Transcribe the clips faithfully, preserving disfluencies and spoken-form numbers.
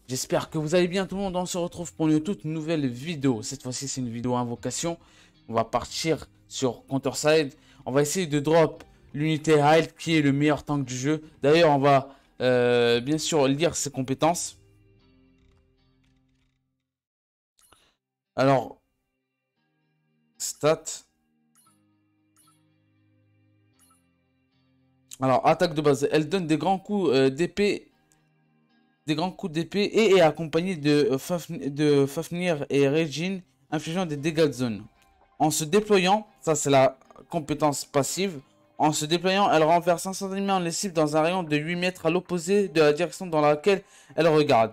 J'espère que vous allez bien tout le monde. On se retrouve pour une toute nouvelle vidéo. Cette fois-ci, c'est une vidéo invocation. On va partir sur Counterside. On va essayer de drop l'unité Hild qui est le meilleur tank du jeu. D'ailleurs, on va euh, bien sûr lire ses compétences. Alors, stats. Alors, attaque de base. Elle donne des grands coups euh, d'épée. Des grands coups d'épée et est accompagnée de, euh, Fafnir, de Fafnir et Regine, infligeant des dégâts de zone. En se déployant, ça c'est la compétence passive, en se déployant, elle renverse instantanément les cibles dans un rayon de huit mètres à l'opposé de la direction dans laquelle elle regarde.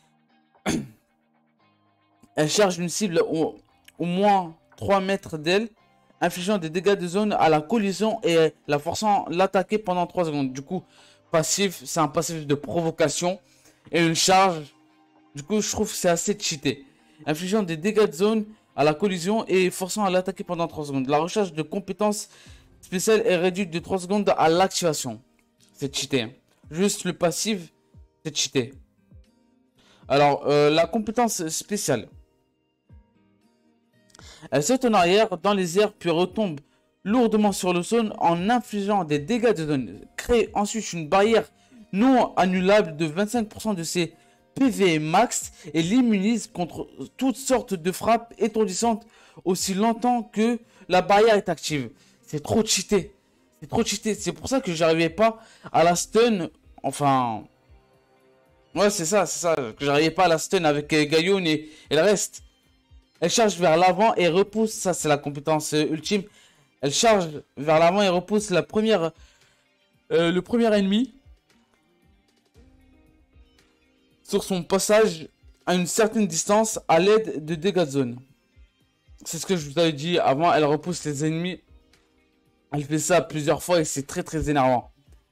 Elle charge une cible au, au moins trois mètres d'elle, infligeant des dégâts de zone à la collision et la forçant l'attaquer pendant trois secondes. Du coup, passif, c'est un passif de provocation. Et une charge, du coup je trouve que c'est assez cheaté. Infligeant des dégâts de zone à la collision et forçant à l'attaquer pendant trois secondes. La recharge de compétences spéciales est réduite de trois secondes à l'activation. C'est cheaté. Juste le passif, c'est cheaté. Alors, euh, la compétence spéciale. Elle saute en arrière dans les airs puis retombe lourdement sur le sol en infligeant des dégâts de zone. Crée ensuite une barrière non annulable de vingt-cinq pour cent de ses P V max et l'immunise contre toutes sortes de frappes étourdissantes aussi longtemps que la barrière est active. C'est trop cheaté. C'est trop cheaté. C'est pour ça que j'arrivais pas à la stun. Enfin... Ouais, c'est ça, c'est ça. Que j'arrivais pas à la stun avec euh, Gaïon et, et le reste. Elle charge vers l'avant et repousse. Ça, c'est la compétence euh, ultime. Elle charge vers l'avant et repousse la première, euh, le premier ennemi sur son passage à une certaine distance à l'aide de dégâts de zone. C'est ce que je vous avais dit avant, elle repousse les ennemis. Elle fait ça plusieurs fois et c'est très très énervant.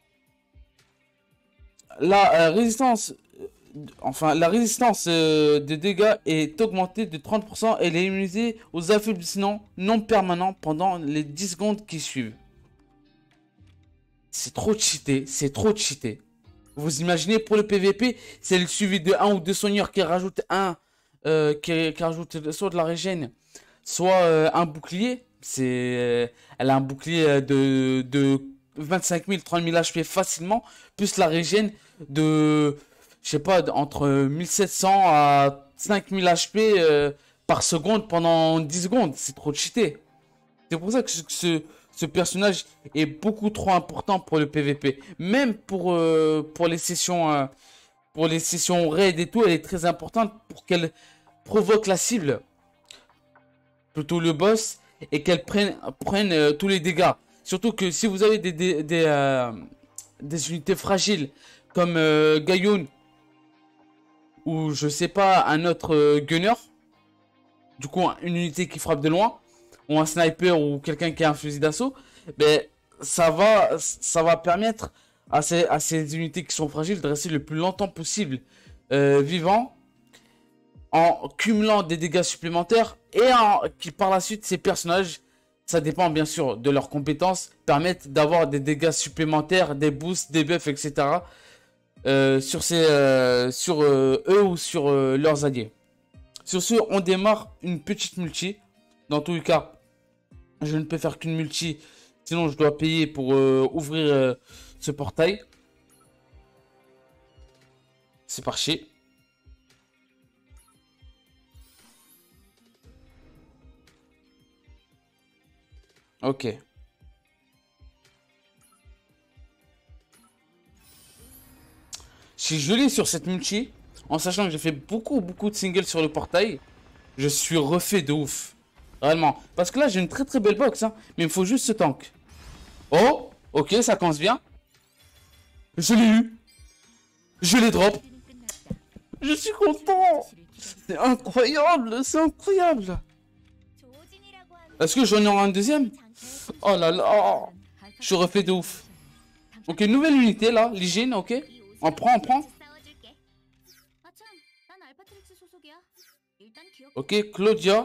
La euh, résistance, euh, enfin la résistance euh, des dégâts est augmentée de trente pour cent et elle est immunisée aux affaiblissements non permanents pendant les dix secondes qui suivent. C'est trop cheaté, c'est trop cheaté. Vous imaginez pour le P V P, c'est le suivi de un ou deux soigneurs qui rajoutent un, euh, qui, qui rajoute soit de la régène, soit euh, un bouclier. C'est, euh, elle a un bouclier de, de vingt-cinq mille, trente mille H P facilement, plus la régène de, je sais pas, entre mille sept cents à cinq mille H P euh, par seconde pendant dix secondes. C'est trop cheaté. C'est pour ça que ce, ce personnage est beaucoup trop important pour le P V P. Même pour, euh, pour les sessions euh, pour les sessions raid et tout, elle est très importante pour qu'elle provoque la cible, plutôt le boss, et qu'elle prenne, prenne euh, tous les dégâts. Surtout que si vous avez des, des, des, euh, des unités fragiles comme euh, Gaïon ou je sais pas un autre euh, gunner, du coup une unité qui frappe de loin, ou un sniper ou quelqu'un qui a un fusil d'assaut, ben ça va ça va permettre à ces, à ces unités qui sont fragiles de rester le plus longtemps possible euh, vivant en cumulant des dégâts supplémentaires et en, qui par la suite ces personnages, ça dépend bien sûr de leurs compétences, permettent d'avoir des dégâts supplémentaires, des boosts, des buffs, et cetera euh, sur, ces, euh, sur euh, eux ou sur euh, leurs alliés. Sur ce, on démarre une petite multi. Dans tous les cas, je ne peux faire qu'une multi, sinon je dois payer pour euh, ouvrir euh, ce portail. C'est parti. Ok. Je suis gelé sur cette multi, en sachant que j'ai fait beaucoup beaucoup de singles sur le portail. Je suis refait de ouf. Réellement. Parce que là, j'ai une très très belle box, hein, mais il me faut juste ce tank. Oh, ok, ça commence bien. Je l'ai eu. Je l'ai drop. Je suis content. C'est incroyable, c'est incroyable. Est-ce que j'en aurai un deuxième? Oh là là. Je suis refait de ouf. Ok, nouvelle unité là, l'hygiène, ok. On prend, on prend. Ok, Claudia.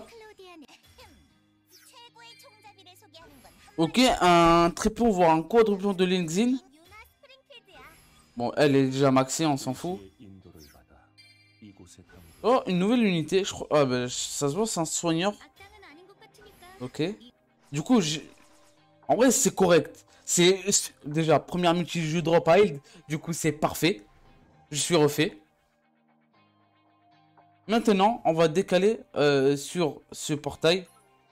Ok, un triplon voire un quadruplon de Lenzin. Bon, elle est déjà maxée, on s'en fout. Oh, une nouvelle unité. Je crois. Ah, bah, ça se voit, c'est un soigneur. Ok. Du coup, j'ai- en vrai, c'est correct. C'est déjà première multi jeu drop hide. Du coup, c'est parfait. Je suis refait. Maintenant, on va décaler euh, sur ce portail.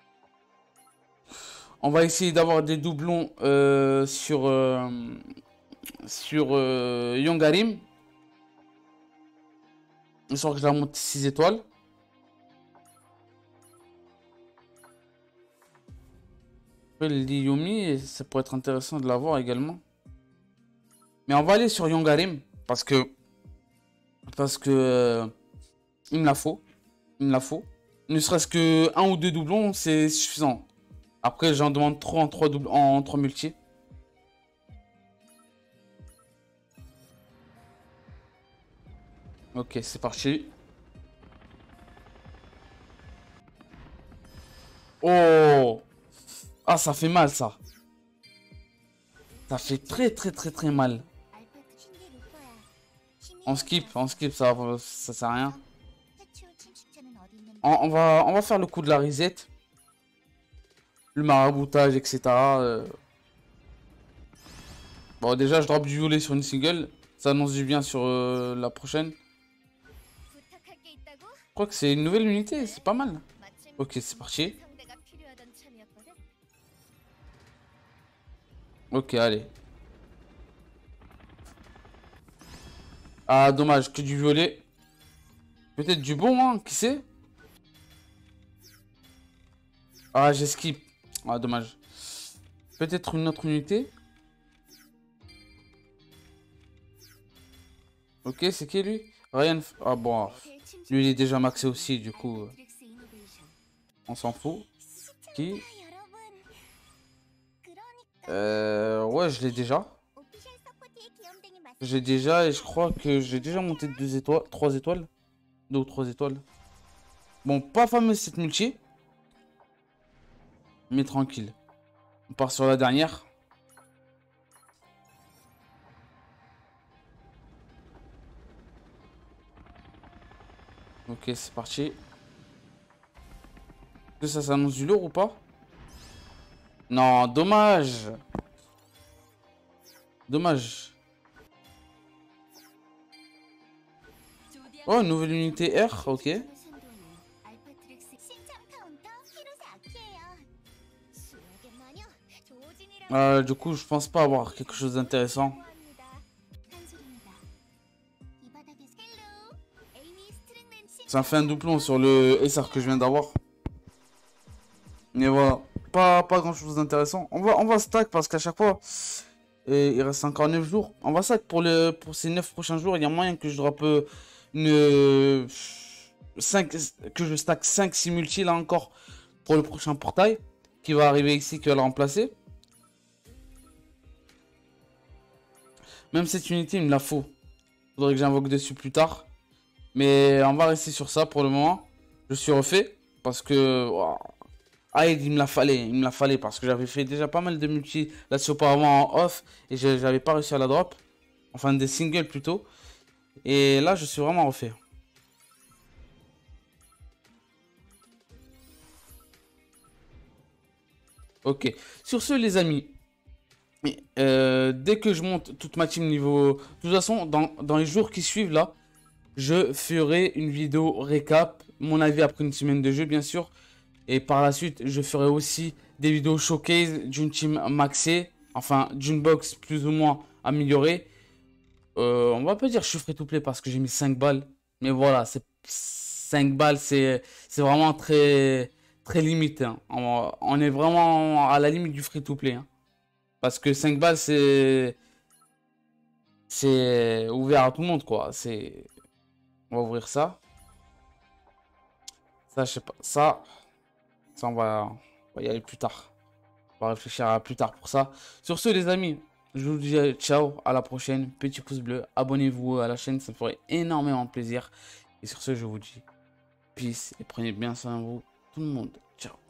On va essayer d'avoir des doublons euh, sur euh, sur euh, Yongarim. Histoire que je la monte six étoiles. Après, le Liyumi, ça pourrait être intéressant de l'avoir également. Mais on va aller sur Yongarim parce que parce que euh, il me la faut. Il me la faut. Ne serait-ce que un ou deux doublons, c'est suffisant. Après, j'en demande trop en trois doubles en trois multi. Ok, c'est parti. Oh! Ah, ça fait mal, ça. Ça fait très, très, très, très mal. On skip, on skip, ça, ça sert à rien. On, on va, on va faire le coup de la reset. Le maraboutage, et cetera. Euh... Bon, déjà, je drop du violet sur une single. Ça annonce du bien sur euh, la prochaine. Je crois que c'est une nouvelle unité, c'est pas mal. Ok, c'est parti. Ok, allez. Ah, dommage, que du violet. Peut-être du bon, hein, qui sait? Ah, j'ai skip. Ah, dommage. Peut-être une autre unité. Ok, c'est qui lui? Ryan. Ah bon, lui il est déjà maxé aussi, du coup, euh, on s'en fout. Qui? Euh, ouais, je l'ai déjà. J'ai déjà, et je crois que j'ai déjà monté deux étoiles, trois étoiles. Deux ou trois étoiles. Bon, pas fameuse cette multi. Mais tranquille. On part sur la dernière. Ok, c'est parti. Est-ce que ça s'annonce du lourd ou pas? Non, dommage. Dommage. Oh, nouvelle unité R, ok. Euh, du coup, je pense pas avoir quelque chose d'intéressant. Ça fait un doublon sur le S R que je viens d'avoir. Mais voilà, pas, pas grand chose d'intéressant. On va, on va stack parce qu'à chaque fois, et il reste encore neuf jours. On va stack pour, le, pour ces neuf prochains jours. Il y a moyen que je drop euh, une cinq, que je stack cinq six multi là encore pour le prochain portail qui va arriver ici, qui va le remplacer. Même cette unité, il me la faut. Faudrait que j'invoque dessus plus tard. Mais on va rester sur ça pour le moment. Je suis refait parce que wow. Ah, il me la fallait, il me la fallait parce que j'avais fait déjà pas mal de multi là-dessus auparavant en off et j'avais pas réussi à la drop. Enfin, des singles plutôt. Et là, je suis vraiment refait. Ok. Sur ce, les amis, euh, dès que je monte toute ma team niveau... De toute façon, dans, dans les jours qui suivent là, je ferai une vidéo récap, mon avis après une semaine de jeu bien sûr. Et par la suite, je ferai aussi des vidéos showcase d'une team maxée, enfin d'une box plus ou moins améliorée. Euh, on va pas dire que je suis free to play parce que j'ai mis cinq balles. Mais voilà, c'est cinq balles, c'est c'est vraiment très, très limité, hein. On, on est vraiment à la limite du free to play, hein. Parce que cinq balles, c'est c'est ouvert à tout le monde, quoi. C'est... On va ouvrir ça. Ça, je sais pas. Ça, ça on va, on va y aller plus tard. On va réfléchir à plus tard pour ça. Sur ce, les amis, je vous dis ciao, à la prochaine. Petit pouce bleu, abonnez-vous à la chaîne, ça me ferait énormément plaisir. Et sur ce, je vous dis peace et prenez bien soin de vous, tout le monde. Ciao.